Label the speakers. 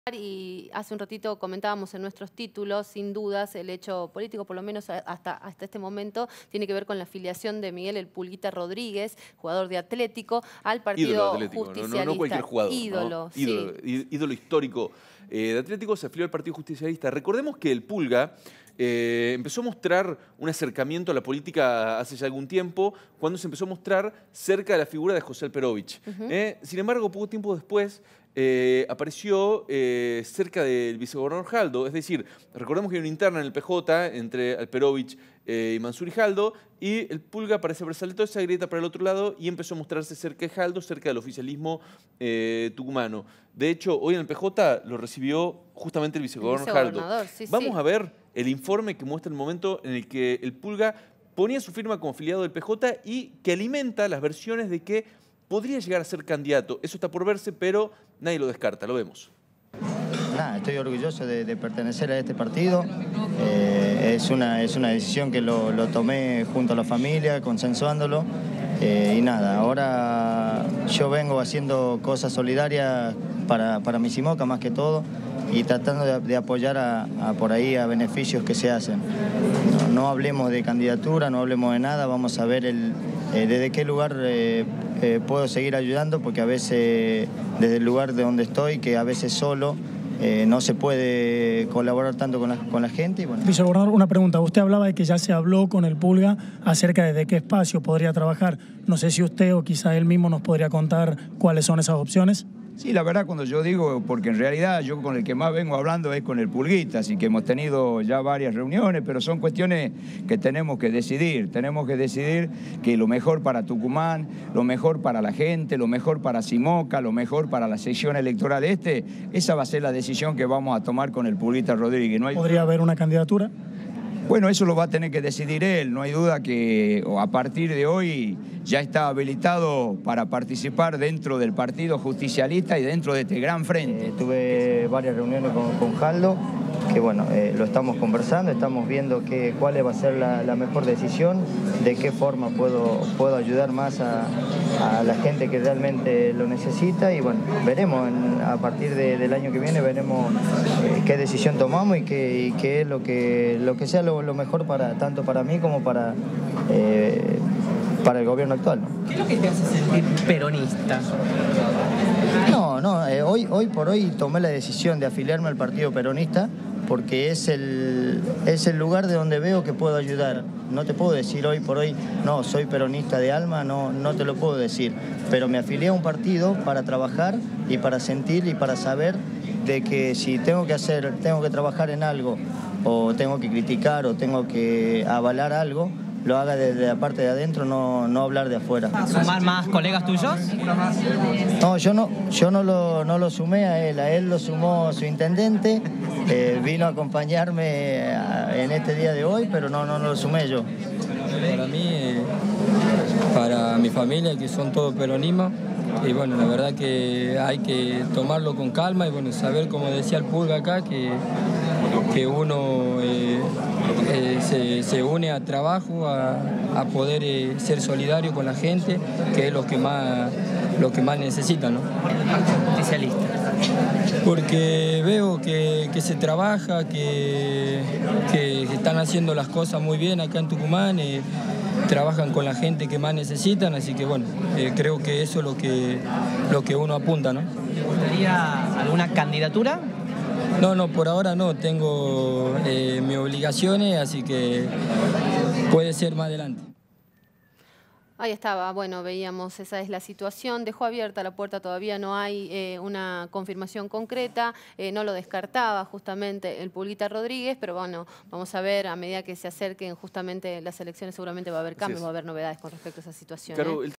Speaker 1: Y hace un ratito comentábamos en nuestros títulos, sin dudas, el hecho político, por lo menos hasta este momento, tiene que ver con la afiliación de Miguel El Pulguita Rodríguez, jugador de Atlético, al Partido
Speaker 2: Atlético,
Speaker 1: Justicialista.
Speaker 2: no cualquier jugador.
Speaker 1: Ídolo,
Speaker 2: ¿no?
Speaker 1: sí.
Speaker 2: Ídolo histórico de Atlético, se afilió al Partido Justicialista. Recordemos que el Pulga empezó a mostrar un acercamiento a la política hace ya algún tiempo, cuando se empezó a mostrar cerca de la figura de José Alperovich. Sin embargo, poco tiempo después, apareció cerca del vicegobernador Jaldo. Es decir, recordemos que hay una interna en el PJ entre Alperovich y Mansur y Jaldo, y el Pulga parece haber saltado esa grieta para el otro lado y empezó a mostrarse cerca de Jaldo, cerca del oficialismo tucumano. De hecho, hoy en el PJ lo recibió justamente el vicegobernador Jaldo.
Speaker 1: Sí,
Speaker 2: Vamos a ver el informe que muestra el momento en el que el Pulga ponía su firma como afiliado del PJ y que alimenta las versiones de que podría llegar a ser candidato. Eso está por verse, pero nadie lo descarta. Lo vemos.
Speaker 3: Nada, estoy orgulloso de pertenecer a este partido. Es una decisión que lo tomé junto a la familia, consensuándolo. Y nada, ahora yo vengo haciendo cosas solidarias para mi Simoca más que todo y tratando de apoyar por ahí a beneficios que se hacen. No hablemos de candidatura, no hablemos de nada, vamos a ver desde qué lugar puedo seguir ayudando, porque a veces desde el lugar de donde estoy, que a veces solo, no se puede colaborar tanto con la gente. Y bueno.
Speaker 4: Vicegobernador, una pregunta. Usted hablaba de que ya se habló con el Pulga acerca de qué espacio podría trabajar. No sé si usted o quizá él mismo nos podría contar cuáles son esas opciones.
Speaker 5: Sí, la verdad, cuando yo digo, porque en realidad yo con el que más vengo hablando es con el Pulguita, así que hemos tenido ya varias reuniones, pero son cuestiones que tenemos que decidir. Tenemos que decidir que lo mejor para Tucumán, lo mejor para la gente, lo mejor para Simoca, lo mejor para la sección electoral esa va a ser la decisión que vamos a tomar con el Pulguita Rodríguez. ¿No hay...
Speaker 4: ¿Podría haber una candidatura?
Speaker 5: Bueno, eso lo va a tener que decidir él. No hay duda que a partir de hoy ya está habilitado para participar dentro del Partido Justicialista y dentro de este gran frente.
Speaker 3: Tuve varias reuniones con Jaldo, que bueno, lo estamos conversando, estamos viendo cuál va a ser la mejor decisión, de qué forma puedo ayudar más a la gente que realmente lo necesita, y bueno, veremos a partir del año que viene, veremos qué decisión tomamos y qué es lo que sea lo mejor tanto para mí como para el gobierno actual, ¿no?
Speaker 6: ¿Qué es lo que te hace sentir peronista?
Speaker 3: Hoy por hoy tomé la decisión de afiliarme al Partido Peronista porque es el lugar de donde veo que puedo ayudar. No te puedo decir hoy por hoy, no, soy peronista de alma, no te lo puedo decir. Pero me afilié a un partido para trabajar y para sentir y para saber de que si tengo que trabajar en algo, o tengo que criticar, o tengo que avalar algo, lo haga desde la parte de adentro, no hablar de afuera.
Speaker 6: ¿Sumar más colegas tuyos?
Speaker 3: No, yo no lo sumé a él lo sumó su intendente, vino a acompañarme en este día de hoy, pero no lo sumé yo.
Speaker 7: Para mí, para mi familia, que son todos peronismo, y bueno, la verdad que hay que tomarlo con calma y bueno, saber, como decía el Pulga acá, que uno se une a trabajo, a poder ser solidario con la gente, que es lo que más necesitan, ¿no?
Speaker 6: ¿Por qué el Partido Justicialista?
Speaker 7: Porque veo que se trabaja, que están haciendo las cosas muy bien acá en Tucumán, trabajan con la gente que más necesitan, así que bueno, creo que eso es lo que uno apunta, ¿no?
Speaker 6: ¿Te gustaría alguna candidatura?
Speaker 7: No, por ahora no, tengo mis obligaciones, así que puede ser más adelante.
Speaker 1: Ahí estaba, bueno, veíamos, esa es la situación. Dejó abierta la puerta, todavía no hay una confirmación concreta, no lo descartaba justamente el Pulguita Rodríguez, pero bueno, vamos a ver a medida que se acerquen justamente las elecciones, seguramente va a haber cambios, va a haber novedades con respecto a esa situación.
Speaker 2: Claro,